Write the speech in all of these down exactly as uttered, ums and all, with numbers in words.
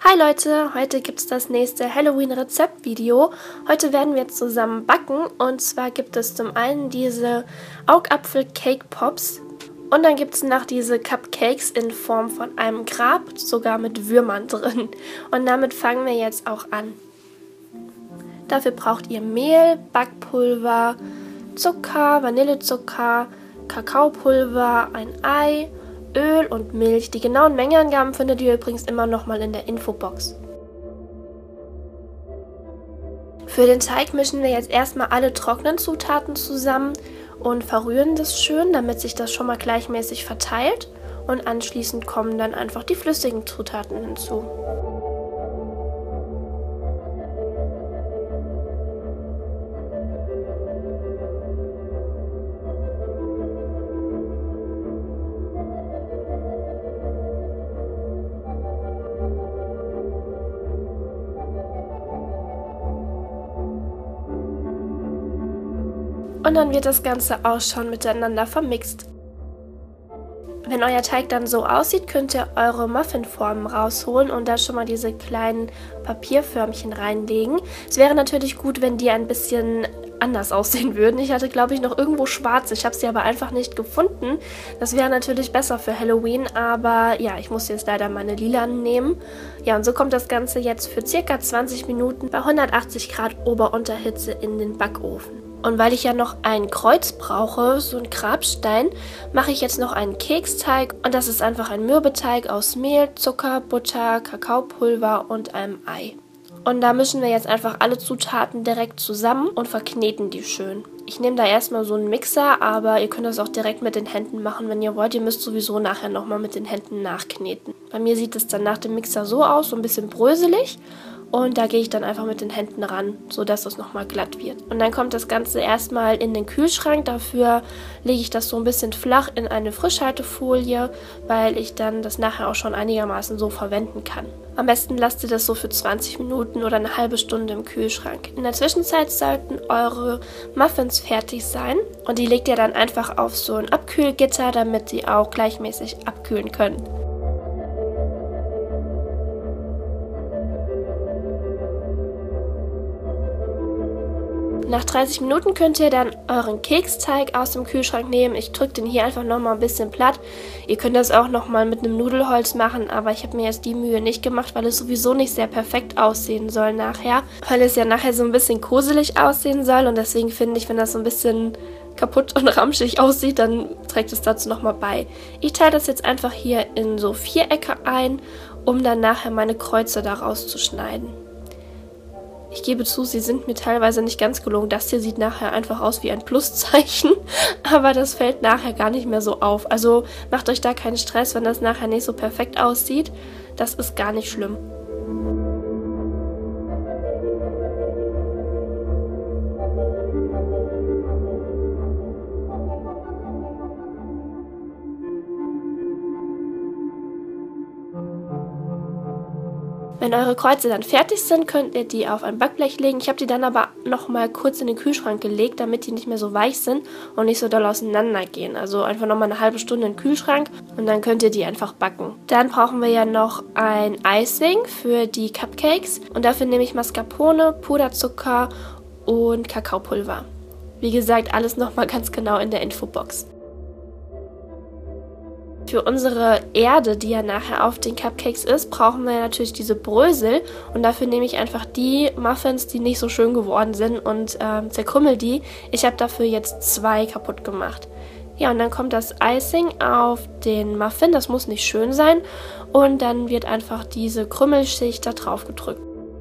Hi Leute, heute gibt es das nächste Halloween-Rezept-Video. Heute werden wir zusammen backen und zwar gibt es zum einen diese Augapfel-Cake-Pops und dann gibt es noch diese Cupcakes in Form von einem Grab, sogar mit Würmern drin. Und damit fangen wir jetzt auch an. Dafür braucht ihr Mehl, Backpulver, Zucker, Vanillezucker, Kakaopulver, ein Ei, Öl und Milch. Die genauen Mengenangaben findet ihr übrigens immer nochmal in der Infobox. Für den Teig mischen wir jetzt erstmal alle trockenen Zutaten zusammen und verrühren das schön, damit sich das schon mal gleichmäßig verteilt. Und anschließend kommen dann einfach die flüssigen Zutaten hinzu. Und dann wird das Ganze auch schon miteinander vermixt. Wenn euer Teig dann so aussieht, könnt ihr eure Muffinformen rausholen und da schon mal diese kleinen Papierförmchen reinlegen. Es wäre natürlich gut, wenn die ein bisschen anders aussehen würden. Ich hatte, glaube ich, noch irgendwo schwarz. Ich habe sie aber einfach nicht gefunden. Das wäre natürlich besser für Halloween, aber ja, ich muss jetzt leider meine lilanen nehmen. Ja, und so kommt das Ganze jetzt für circa zwanzig Minuten bei hundertachtzig Grad Ober-Unterhitze in den Backofen. Und weil ich ja noch ein Kreuz brauche, so ein Grabstein, mache ich jetzt noch einen Keksteig. Und das ist einfach ein Mürbeteig aus Mehl, Zucker, Butter, Kakaopulver und einem Ei. Und da mischen wir jetzt einfach alle Zutaten direkt zusammen und verkneten die schön. Ich nehme da erstmal so einen Mixer, aber ihr könnt das auch direkt mit den Händen machen, wenn ihr wollt. Ihr müsst sowieso nachher nochmal mit den Händen nachkneten. Bei mir sieht es dann nach dem Mixer so aus, so ein bisschen bröselig. Und da gehe ich dann einfach mit den Händen ran, sodass das nochmal glatt wird. Und dann kommt das Ganze erstmal in den Kühlschrank. Dafür lege ich das so ein bisschen flach in eine Frischhaltefolie, weil ich dann das nachher auch schon einigermaßen so verwenden kann. Am besten lasst ihr das so für zwanzig Minuten oder eine halbe Stunde im Kühlschrank. In der Zwischenzeit sollten eure Muffins fertig sein. Und die legt ihr dann einfach auf so ein Abkühlgitter, damit sie auch gleichmäßig abkühlen können. Nach dreißig Minuten könnt ihr dann euren Keksteig aus dem Kühlschrank nehmen. Ich drücke den hier einfach nochmal ein bisschen platt. Ihr könnt das auch nochmal mit einem Nudelholz machen, aber ich habe mir jetzt die Mühe nicht gemacht, weil es sowieso nicht sehr perfekt aussehen soll nachher. Weil es ja nachher so ein bisschen koselig aussehen soll und deswegen finde ich, wenn das so ein bisschen kaputt und ramschig aussieht, dann trägt es dazu nochmal bei. Ich teile das jetzt einfach hier in so Vierecke ein, um dann nachher meine Kreuze daraus zu schneiden. Ich gebe zu, sie sind mir teilweise nicht ganz gelungen. Das hier sieht nachher einfach aus wie ein Pluszeichen, aber das fällt nachher gar nicht mehr so auf. Also macht euch da keinen Stress, wenn das nachher nicht so perfekt aussieht. Das ist gar nicht schlimm. Wenn eure Kreuze dann fertig sind, könnt ihr die auf ein Backblech legen. Ich habe die dann aber nochmal kurz in den Kühlschrank gelegt, damit die nicht mehr so weich sind und nicht so doll auseinander gehen. Also einfach nochmal eine halbe Stunde in den Kühlschrank und dann könnt ihr die einfach backen. Dann brauchen wir ja noch ein Icing für die Cupcakes und dafür nehme ich Mascarpone, Puderzucker und Kakaopulver. Wie gesagt, alles nochmal ganz genau in der Infobox. Für unsere Erde, die ja nachher auf den Cupcakes ist, brauchen wir natürlich diese Brösel und dafür nehme ich einfach die Muffins, die nicht so schön geworden sind und äh, zerkrümmel die. Ich habe dafür jetzt zwei kaputt gemacht. Ja, und dann kommt das Icing auf den Muffin, das muss nicht schön sein und dann wird einfach diese Krümmelschicht da drauf gedrückt.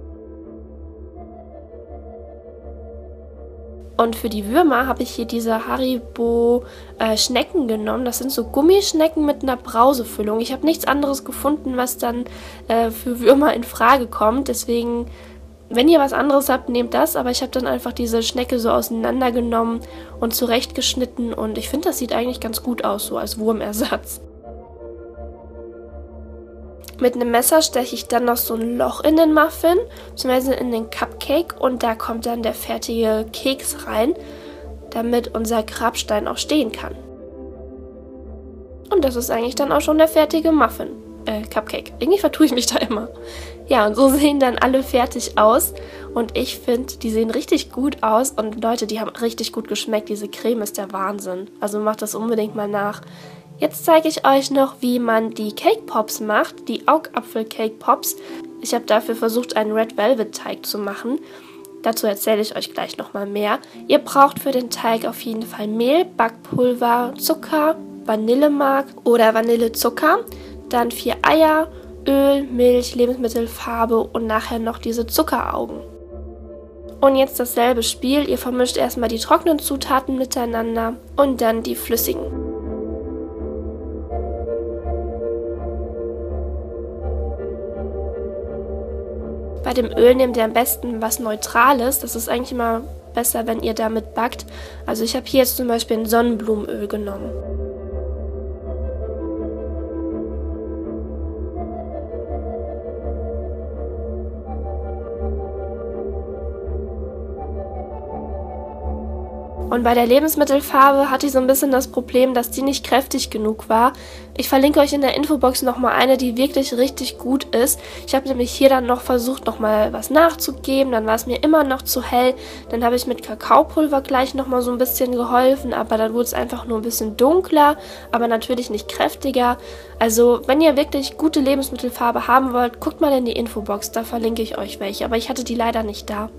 Und für die Würmer habe ich hier diese Haribo äh, Schnecken genommen. Das sind so Gummischnecken mit einer Brausefüllung. Ich habe nichts anderes gefunden, was dann äh, für Würmer in Frage kommt. Deswegen, wenn ihr was anderes habt, nehmt das. Aber ich habe dann einfach diese Schnecke so auseinandergenommen und zurechtgeschnitten. Und ich finde, das sieht eigentlich ganz gut aus, so als Wurmersatz. Mit einem Messer steche ich dann noch so ein Loch in den Muffin, beziehungsweise in den Cupcake und da kommt dann der fertige Keks rein, damit unser Grabstein auch stehen kann. Und das ist eigentlich dann auch schon der fertige Muffin. äh, Cupcake. Irgendwie vertue ich mich da immer. Ja, und so sehen dann alle fertig aus und ich finde, die sehen richtig gut aus und Leute, die haben richtig gut geschmeckt. Diese Creme ist der Wahnsinn. Also macht das unbedingt mal nach. Jetzt zeige ich euch noch, wie man die Cake Pops macht, die Augapfel Cake Pops. Ich habe dafür versucht, einen Red Velvet Teig zu machen. Dazu erzähle ich euch gleich nochmal mehr. Ihr braucht für den Teig auf jeden Fall Mehl, Backpulver, Zucker, Vanillemark oder Vanillezucker, dann vier Eier, Öl, Milch, Lebensmittelfarbe und nachher noch diese Zuckeraugen. Und jetzt dasselbe Spiel. Ihr vermischt erstmal die trockenen Zutaten miteinander und dann die flüssigen. Bei dem Öl nehmt ihr am besten was Neutrales. Das ist eigentlich immer besser, wenn ihr damit backt. Also ich habe hier jetzt zum Beispiel ein Sonnenblumenöl genommen. Und bei der Lebensmittelfarbe hatte ich so ein bisschen das Problem, dass die nicht kräftig genug war. Ich verlinke euch in der Infobox nochmal eine, die wirklich richtig gut ist. Ich habe nämlich hier dann noch versucht, nochmal was nachzugeben. Dann war es mir immer noch zu hell. Dann habe ich mit Kakaopulver gleich nochmal so ein bisschen geholfen. Aber dann wurde es einfach nur ein bisschen dunkler, aber natürlich nicht kräftiger. Also wenn ihr wirklich gute Lebensmittelfarbe haben wollt, guckt mal in die Infobox. Da verlinke ich euch welche. Aber ich hatte die leider nicht da.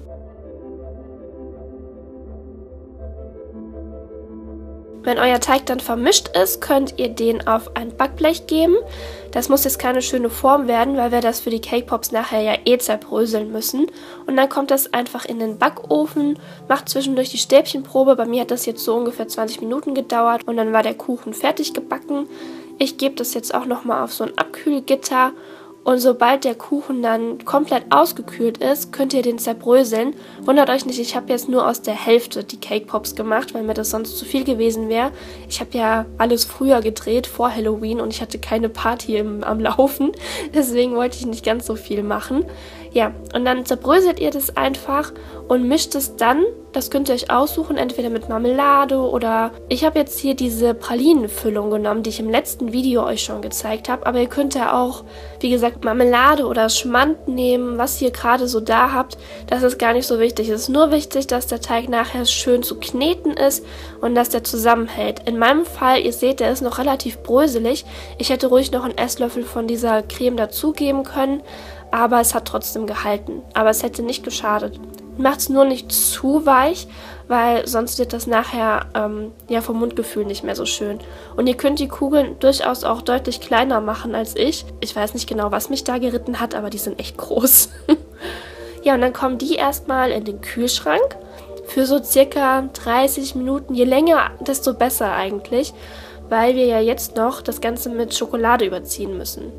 Wenn euer Teig dann vermischt ist, könnt ihr den auf ein Backblech geben. Das muss jetzt keine schöne Form werden, weil wir das für die Cake Pops nachher ja eh zerbröseln müssen. Und dann kommt das einfach in den Backofen, macht zwischendurch die Stäbchenprobe. Bei mir hat das jetzt so ungefähr zwanzig Minuten gedauert und dann war der Kuchen fertig gebacken. Ich gebe das jetzt auch nochmal auf so ein Abkühlgitter. Und sobald der Kuchen dann komplett ausgekühlt ist, könnt ihr den zerbröseln. Wundert euch nicht, ich habe jetzt nur aus der Hälfte die Cake Pops gemacht, weil mir das sonst zu viel gewesen wäre. Ich habe ja alles früher gedreht, vor Halloween, und ich hatte keine Party im, am Laufen. Deswegen wollte ich nicht ganz so viel machen. Ja, und dann zerbröselt ihr das einfach und mischt es dann, das könnt ihr euch aussuchen, entweder mit Marmelade oder ich habe jetzt hier diese Pralinenfüllung genommen, die ich im letzten Video euch schon gezeigt habe, aber ihr könnt ja auch, wie gesagt, Marmelade oder Schmand nehmen, was ihr gerade so da habt. Das ist gar nicht so wichtig. Es ist nur wichtig, dass der Teig nachher schön zu kneten ist und dass der zusammenhält. In meinem Fall, ihr seht, der ist noch relativ bröselig. Ich hätte ruhig noch einen Esslöffel von dieser Creme dazugeben können, aber es hat trotzdem gehalten. Aber es hätte nicht geschadet. Macht es nur nicht zu weich, weil sonst wird das nachher ähm, ja vom Mundgefühl nicht mehr so schön. Und ihr könnt die Kugeln durchaus auch deutlich kleiner machen als ich. Ich weiß nicht genau, was mich da geritten hat, aber die sind echt groß. Ja, und dann kommen die erstmal in den Kühlschrank für so circa dreißig Minuten. Je länger, desto besser eigentlich, weil wir ja jetzt noch das Ganze mit Schokolade überziehen müssen.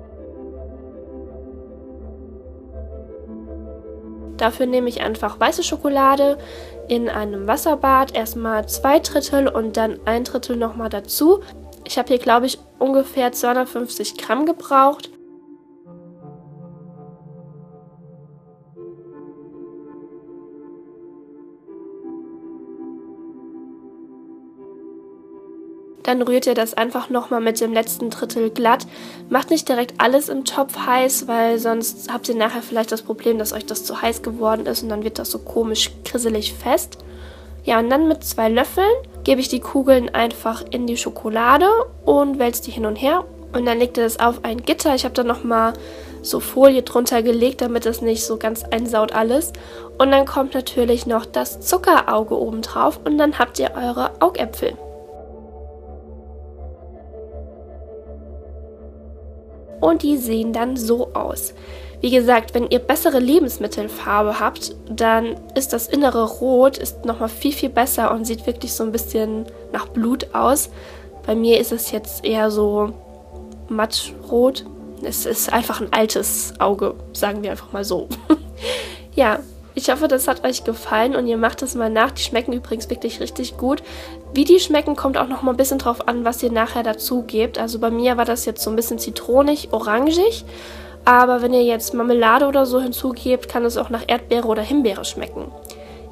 Dafür nehme ich einfach weiße Schokolade in einem Wasserbad, erstmal zwei Drittel und dann ein Drittel nochmal dazu. Ich habe hier, glaube ich, ungefähr zweihundertfünfzig Gramm gebraucht. Dann rührt ihr das einfach nochmal mit dem letzten Drittel glatt. Macht nicht direkt alles im Topf heiß, weil sonst habt ihr nachher vielleicht das Problem, dass euch das zu heiß geworden ist und dann wird das so komisch krisselig fest. Ja, und dann mit zwei Löffeln gebe ich die Kugeln einfach in die Schokolade und wälze die hin und her. Und dann legt ihr das auf ein Gitter. Ich habe da nochmal so Folie drunter gelegt, damit es nicht so ganz einsaut alles. Und dann kommt natürlich noch das Zuckerauge oben drauf und dann habt ihr eure Augäpfel. Und die sehen dann so aus. Wie gesagt, wenn ihr bessere Lebensmittelfarbe habt, dann ist das innere Rot ist nochmal viel, viel besser und sieht wirklich so ein bisschen nach Blut aus. Bei mir ist es jetzt eher so mattrot. Es ist einfach ein altes Auge, sagen wir einfach mal so. Ja, ich hoffe, das hat euch gefallen und ihr macht es mal nach. Die schmecken übrigens wirklich richtig gut. Wie die schmecken, kommt auch noch mal ein bisschen drauf an, was ihr nachher dazu gebt. Also bei mir war das jetzt so ein bisschen zitronig, orangig. Aber wenn ihr jetzt Marmelade oder so hinzugebt, kann es auch nach Erdbeere oder Himbeere schmecken.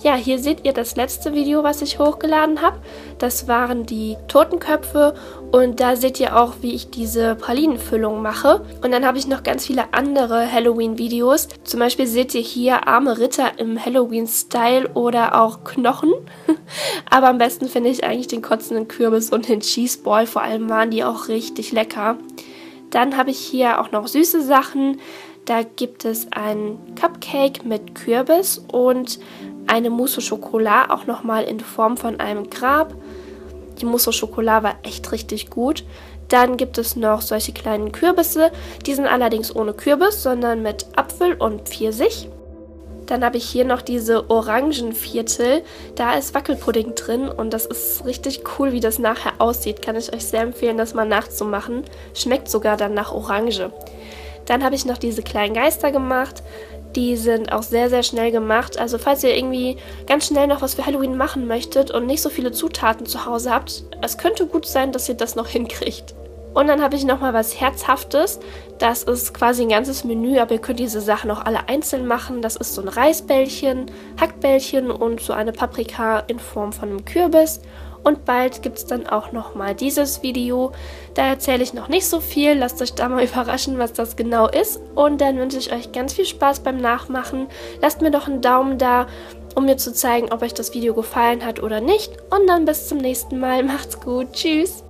Ja, hier seht ihr das letzte Video, was ich hochgeladen habe. Das waren die Totenköpfe und da seht ihr auch, wie ich diese Pralinenfüllung mache. Und dann habe ich noch ganz viele andere Halloween-Videos. Zum Beispiel seht ihr hier arme Ritter im Halloween-Style oder auch Knochen. Aber am besten finde ich eigentlich den kotzenden Kürbis und den Cheeseball. Vor allem waren die auch richtig lecker. Dann habe ich hier auch noch süße Sachen. Da gibt es ein Cupcake mit Kürbis und eine Mousse au Chocolat, auch nochmal in Form von einem Grab. Die Mousse au Chocolat war echt richtig gut. Dann gibt es noch solche kleinen Kürbisse. Die sind allerdings ohne Kürbis, sondern mit Apfel und Pfirsich. Dann habe ich hier noch diese Orangenviertel. Da ist Wackelpudding drin und das ist richtig cool, wie das nachher aussieht. Kann ich euch sehr empfehlen, das mal nachzumachen. Schmeckt sogar dann nach Orange. Dann habe ich noch diese kleinen Geister gemacht. Die sind auch sehr, sehr schnell gemacht. Also falls ihr irgendwie ganz schnell noch was für Halloween machen möchtet und nicht so viele Zutaten zu Hause habt, es könnte gut sein, dass ihr das noch hinkriegt. Und dann habe ich nochmal was Herzhaftes. Das ist quasi ein ganzes Menü, aber ihr könnt diese Sachen auch alle einzeln machen. Das ist so ein Reisbällchen, Hackbällchen und so eine Paprika in Form von einem Kürbis. Und bald gibt es dann auch nochmal dieses Video. Da erzähle ich noch nicht so viel. Lasst euch da mal überraschen, was das genau ist. Und dann wünsche ich euch ganz viel Spaß beim Nachmachen. Lasst mir doch einen Daumen da, um mir zu zeigen, ob euch das Video gefallen hat oder nicht. Und dann bis zum nächsten Mal. Macht's gut. Tschüss.